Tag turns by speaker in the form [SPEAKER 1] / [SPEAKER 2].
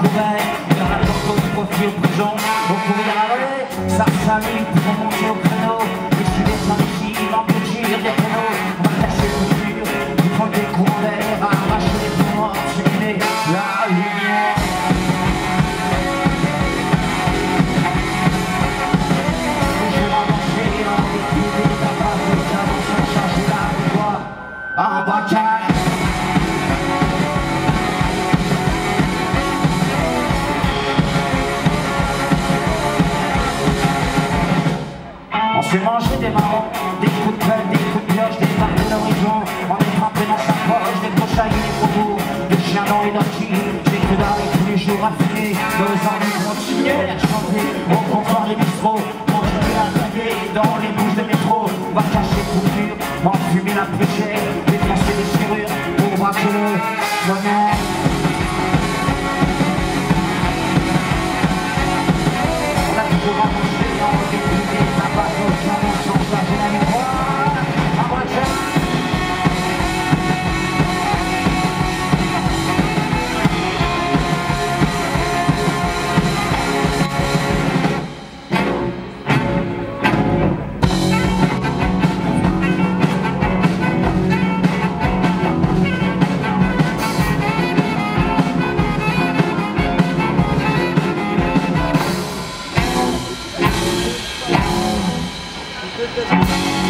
[SPEAKER 1] courait, il y aura encore de profil aux prisons. On courir à l'allée, sa famille pour monter au créneau. Et si les imbéciles empêchent des créneaux, on va casser le mur, ils font des coups en l'air, arracher les morts, cheminer la lumière. Un braquage. On s'est mangé des marrons, des coups de pelle, des coups de pioche, des parts de l'horizon. On est frappé dans sa poche, des broussailles et des faubourgs, des chiens dans les dentils. J'ai que dalle tous les jours affinés, nos envies continuent à chanter. Au comptoir les bistrots, continuer à draguer dans les bouches de métro. On va cacher tout mur, enfumer la plus chère, défoncer des serrures pour braquer le bonheur. On a toujours avancé dans le député, ça passe au champ, on change la dynamique. Un braquage.
[SPEAKER 2] Good.